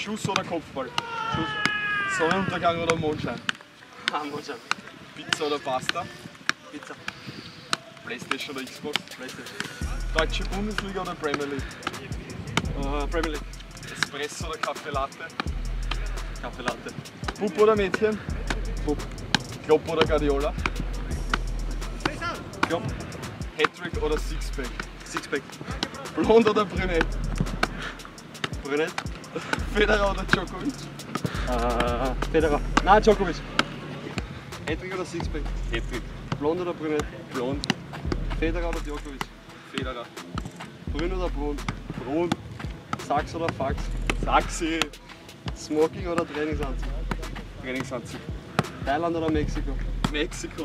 Schuss oder Kopfball? Schuss. Sonnenuntergang oder Mondschein? Mondschein. Pizza oder Pasta? Pizza. Playstation oder Xbox? Playstation. Deutsche Bundesliga oder Premier League? Premier League. Espresso oder Kaffee Latte? Kaffee Latte. Bub oder Mädchen? Bub. Klopp oder Guardiola? Klopp. Hattrick oder Sixpack? Sixpack. Blond oder brünett? Brünett. Federer oder Djokovic? Federer. Nein, Djokovic. Hattrick oder Sixpack? Hattrick. Blond oder brünett? Blond. Federer oder Djokovic? Federer. Brün oder braun? Brun. Sachs oder Fax? Saxi. Smoking oder Trainingsanzug? Trainingsanzug. Thailand oder Mexiko? Mexiko.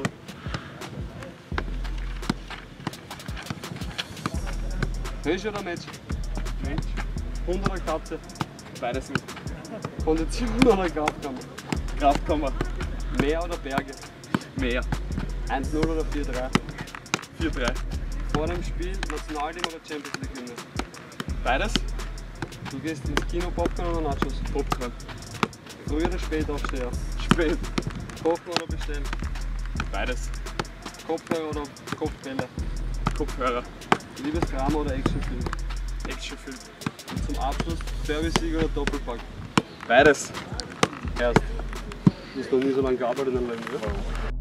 Hirsch oder Mensch? Mensch. Hund oder Katze? Beides nicht. Kondition oder Kraftkammer? Kraftkammer. Meer oder Berge? Meer. 1-0 oder 4-3? 4-3. Vor dem Spiel Nationalteam oder Champions League Hymne? Beides? Du gehst ins Kino, Popcorn oder Nachos? Popcorn. Früh oder spät Aufsteher? Spät. Kochen oder bestellen? Beides. Kopfhörer oder Kopfbälle? Kopfhörer. Liebesdrama oder Actionfilm? Actionfilm. Und zum Abschluss Service-Sieg oder Doppelpack? Beides. Erst. Du hast noch nie so lange gearbeitet in deinem Leben, oder?